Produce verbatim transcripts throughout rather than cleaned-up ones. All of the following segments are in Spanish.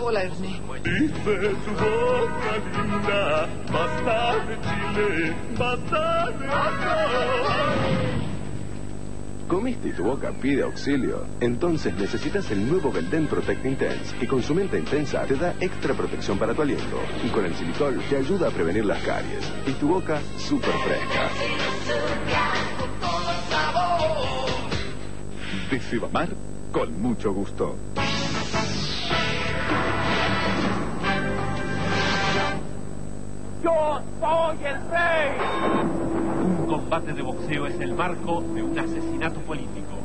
Hola, Ernie. Dice su boca linda, basta de chile, basta de arroz. ¿Comiste y tu boca pide auxilio? Entonces necesitas el nuevo Belden Protect Intense, que con su menta intensa te da extra protección para tu aliento. Y con el silicol te ayuda a prevenir las caries. Y tu boca súper fresca. Decibamar con mucho gusto. ¡Yo soy el rey! Un combate de boxeo es el marco de un asesinato político.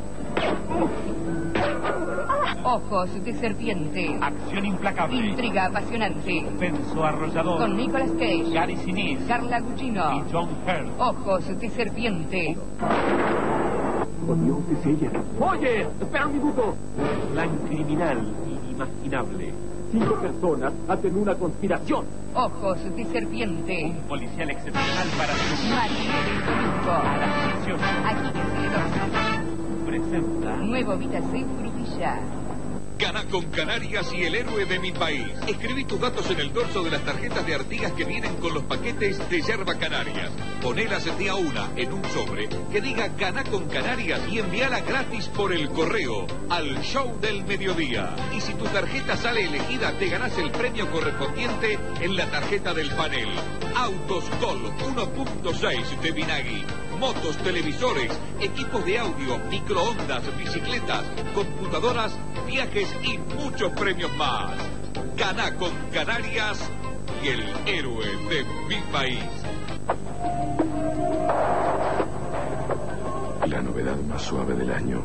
Ojos de serpiente. Acción implacable. Intriga apasionante. Suspenso arrollador. Con Nicolas Cage, Gary Sinise, Carla Gugino y John Hurt. Ojos de serpiente. ¡Oh, Dios, es ella! ¡Oye! ¡Espera un minuto! Plan criminal inimaginable. Cinco personas hacen una conspiración. Ojos de serpiente. Un policial excepcional para su Matinee del domingo. a las dieciocho. Aquí en Teledoce. Presenta Nuevo Vitacé Frutilla. Gana con Canarias y el héroe de mi país. Escribí tus datos en el dorso de las tarjetas de Artigas que vienen con los paquetes de yerba Canarias. Ponelas el día una en un sobre que diga Gana con Canarias y envíala gratis por el correo al show del mediodía. Y si tu tarjeta sale elegida, te ganas el premio correspondiente en la tarjeta del panel. Autos Gol uno punto seis de Vinagui. Motos, televisores, equipos de audio, microondas, bicicletas, computadoras, viajes y muchos premios más. Gana con Canarias y el héroe de mi país. La novedad más suave del año.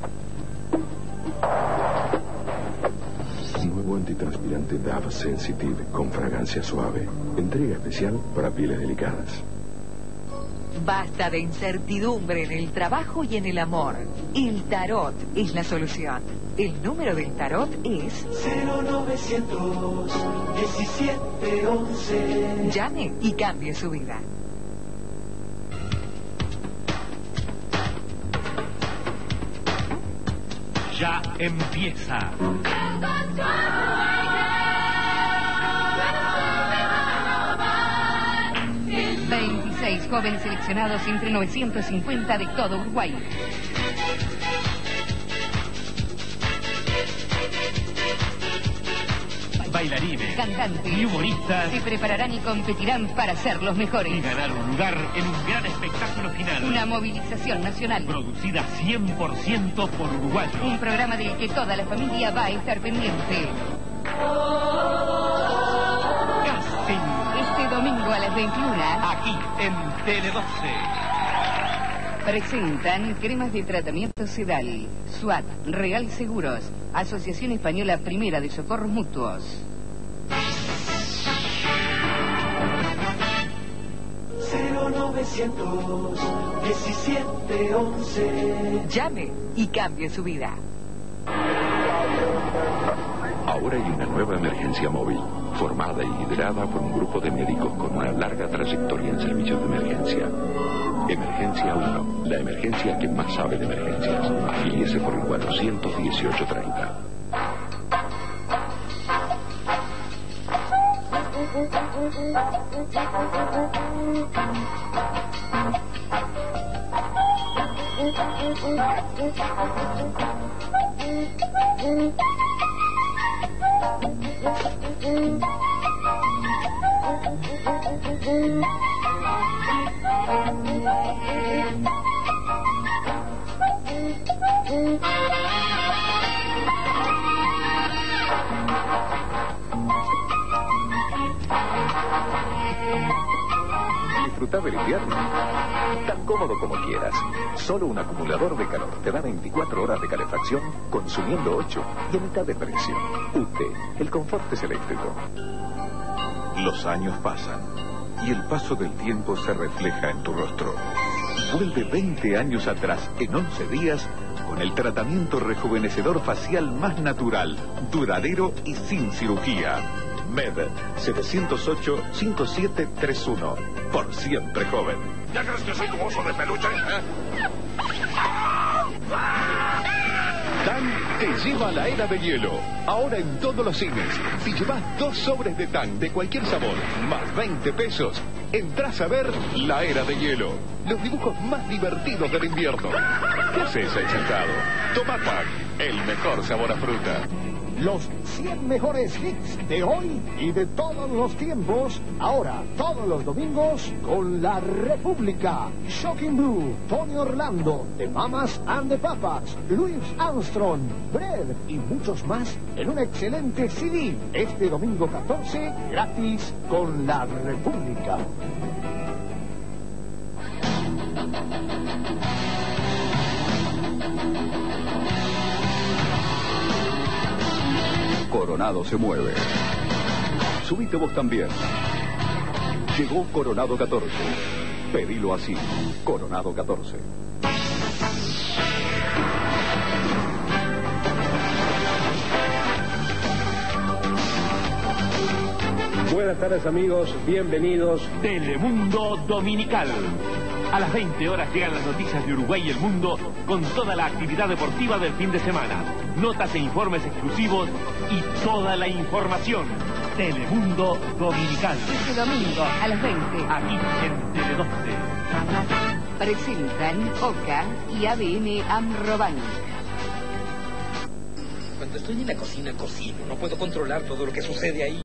Nuevo antitranspirante Dove Sensitive con fragancia suave. Entrega especial para pieles delicadas. Basta de incertidumbre en el trabajo y en el amor. El tarot es la solución. El número del tarot es cero novecientos diecisiete once. Llame y cambie su vida. Ya empieza. veintiséis jóvenes seleccionados entre novecientos cincuenta de todo Uruguay. Bailarines, Cantantes y humoristas se prepararán y competirán para ser los y mejores. ganar un lugar en un gran espectáculo final. Una movilización nacional. Producida cien por ciento por uruguayos. Un programa del que toda la familia va a estar pendiente. Casting. Este domingo a las veintiuna. Aquí en Tele doce. Presentan cremas de tratamiento sedal, SWAT, Real Seguros, Asociación Española Primera de Socorros Mutuos. cero novecientos diecisiete once. Llame y cambie su vida. Ahora hay una nueva emergencia móvil, formada y liderada por un grupo de médicos con una larga trayectoria en servicios de emergencia. Emergencia uno, la emergencia que más sabe de emergencias. Afíliese por el cuatrocientos dieciocho treinta. Disfruta del invierno. Tan cómodo como quieras. Solo un acumulador de calor te da veinticuatro horas de calefacción, consumiendo ocho y a mitad de precio. U T E, el confort es eléctrico. Los años pasan y el paso del tiempo se refleja en tu rostro. Vuelve veinte años atrás en once días con el tratamiento rejuvenecedor facial más natural, duradero y sin cirugía. M E D setecientos ocho, cincuenta y siete treinta y uno. Por siempre joven. ¿Ya crees que soy como oso de peluche? Dan te lleva a la era de hielo. Ahora en todos los cines. Si llevas dos sobres de Tang de cualquier sabor, más veinte pesos, entras a ver La Era de Hielo. Los dibujos más divertidos del invierno. ¿Qué haces ahí sentado? Toma Tang, el mejor sabor a fruta. Los cien mejores hits de hoy y de todos los tiempos, ahora todos los domingos con La República. Shocking Blue, Tony Orlando, The Mamas and the Papas, Louis Armstrong, Bread y muchos más en un excelente C D. Este domingo catorce, gratis con La República. Coronado se mueve. Subite vos también. Llegó Coronado catorce. Pedilo así. Coronado catorce. Buenas tardes amigos, bienvenidos Telemundo Dominical. A las veinte horas llegan las noticias de Uruguay y el mundo con toda la actividad deportiva del fin de semana. Notas e informes exclusivos y toda la información. Telemundo Dominical. Este domingo a las veinte. Aquí en Tele doce. Presentan OCA y A B N Amrobank. Cuando estoy en la cocina, cocino. No puedo controlar todo lo que sucede ahí.